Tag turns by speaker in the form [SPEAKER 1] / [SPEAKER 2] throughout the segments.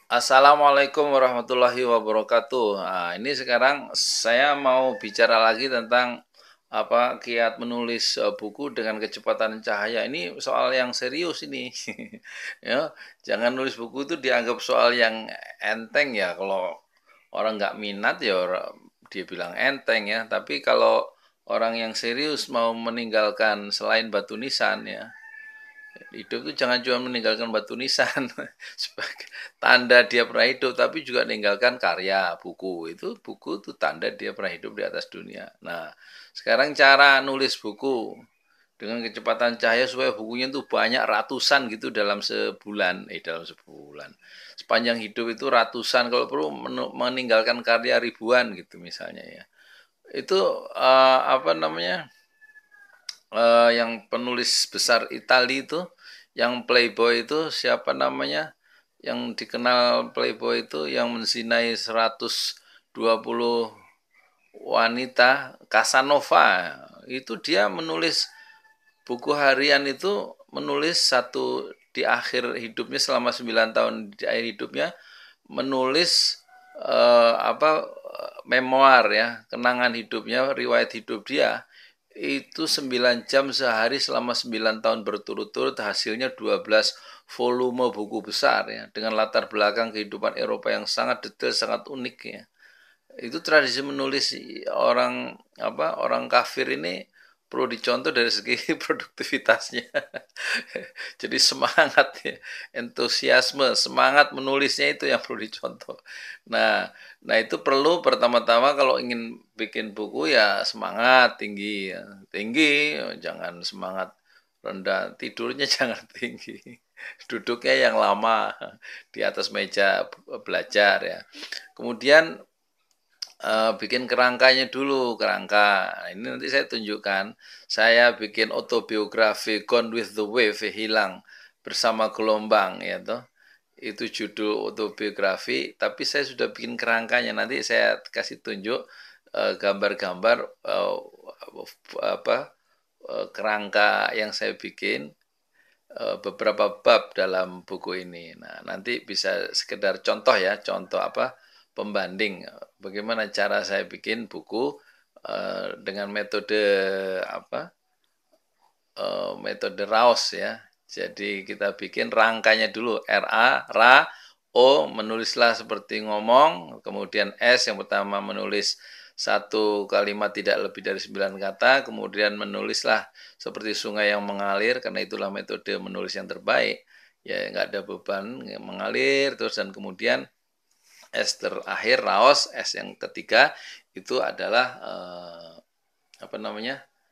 [SPEAKER 1] Assalamualaikum warahmatullahi wabarakatuh. Nah, ini sekarang saya mau bicara lagi tentang kiat menulis buku dengan kecepatan cahaya. Ini soal yang serius ini. Ya, jangan nulis buku itu dianggap soal yang enteng ya. Kalau orang nggak minat ya dia bilang enteng ya. Tapi kalau orang yang serius mau meninggalkan selain batu nisan ya, hidup itu jangan cuma meninggalkan batu nisan sebagai tanda dia pernah hidup, tapi juga meninggalkan karya buku. Itu buku itu tanda dia pernah hidup di atas dunia. Nah, sekarang cara nulis buku dengan kecepatan cahaya supaya bukunya itu banyak ratusan gitu dalam sebulan, dalam sebulan. Sepanjang hidup itu ratusan, kalau perlu meninggalkan karya ribuan gitu misalnya ya. Itu apa namanya? Yang penulis besar Itali itu, yang Playboy itu siapa namanya? Yang dikenal Playboy itu yang menzinai 120 wanita, Casanova. Itu dia menulis buku harian itu, menulis satu di akhir hidupnya, selama 9 tahun di akhir hidupnya menulis memoir ya, kenangan hidupnya, riwayat hidup dia itu 9 jam sehari selama 9 tahun berturut-turut, hasilnya 12 volume buku besar ya, dengan latar belakang kehidupan Eropa yang sangat detail, sangat unik ya. Itu tradisi menulis orang orang kafir ini perlu dicontoh dari segi produktivitasnya. Jadi semangat ya, entusiasme, semangat menulisnya itu yang perlu dicontoh. Nah, nah itu perlu pertama-tama kalau ingin bikin buku ya semangat tinggi ya. Tinggi, jangan semangat rendah, tidurnya jangan tinggi. Duduknya yang lama di atas meja belajar ya. Kemudian bikin kerangkanya dulu, kerangka. Nah, ini nanti saya tunjukkan. Saya bikin autobiografi Gone with the Wave, hilang bersama gelombang ya toh. Itu judul autobiografi, tapi saya sudah bikin kerangkanya. Nanti saya kasih tunjuk gambar-gambar apa kerangka yang saya bikin, beberapa bab dalam buku ini. Nah, nanti bisa sekedar contoh ya, contoh pembanding bagaimana cara saya bikin buku dengan metode apa metode RAOS ya. Jadi kita bikin rangkanya dulu, ra, o menulislah seperti ngomong, kemudian s yang pertama menulis satu kalimat tidak lebih dari 9 kata, kemudian menulislah seperti sungai yang mengalir, karena itulah metode menulis yang terbaik. Ya nggak ada beban, mengalir terus, dan kemudian S terakhir, raos, S yang ketiga itu adalah apa namanya,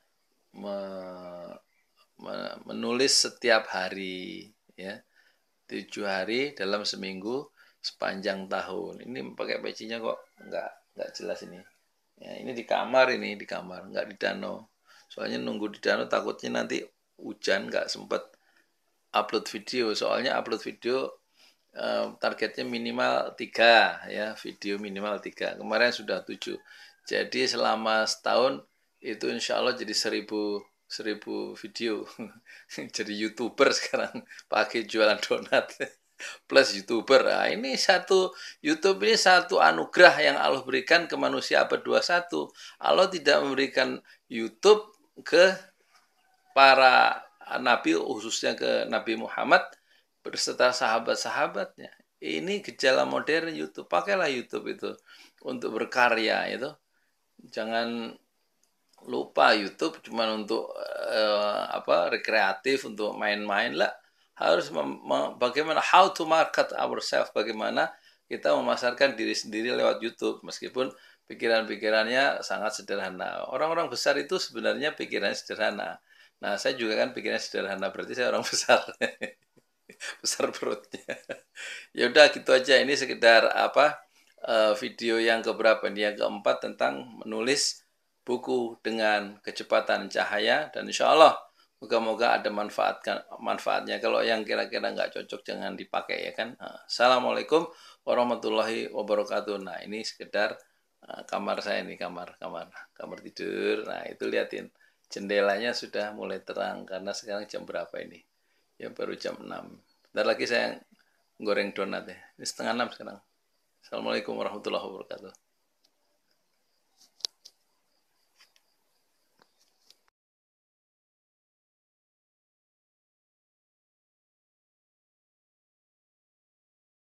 [SPEAKER 1] menulis setiap hari ya, 7 hari dalam seminggu sepanjang tahun. Ini pakai pecinya kok nggak jelas ini. Ya, ini di kamar, nggak di danau. Soalnya nunggu di danau takutnya nanti hujan, nggak sempet upload video. Soalnya upload video targetnya minimal 3 ya, video minimal 3. Kemarin sudah 7. Jadi selama setahun itu insya Allah jadi 1000 video. Jadi YouTuber sekarang, pakai jualan donat plus YouTuber. Nah, ini satu YouTube ini satu anugerah yang Allah berikan ke manusia abad 21. Allah tidak memberikan YouTube ke para nabi, khususnya ke Nabi Muhammad berserta sahabat-sahabatnya. Ini gejala modern YouTube. Pakailah YouTube itu untuk berkarya itu. Jangan lupa YouTube cuma untuk rekreatif, untuk main-main lah. Harus bagaimana how to market ourselves, bagaimana kita memasarkan diri sendiri lewat YouTube, meskipun pikiran-pikirannya sangat sederhana. Orang-orang besar itu sebenarnya pikirannya sederhana. Nah, saya juga kan pikirannya sederhana, berarti saya orang besar. Besar perutnya. Ya udah gitu aja, ini sekedar video yang keberapa ini, yang keempat, tentang menulis buku dengan kecepatan cahaya, dan insya Allah moga-moga ada manfaatnya. Kalau yang kira-kira nggak cocok jangan dipakai ya kan. Assalamualaikum warahmatullahi wabarakatuh. Nah, ini sekedar kamar saya nih, kamar tidur. Nah, itu liatin jendelanya sudah mulai terang, karena sekarang jam berapa ini? Ya baru jam 6. Bentar lagi saya goreng donat ya. Ini setengah 6 sekarang. Assalamualaikum warahmatullahi wabarakatuh.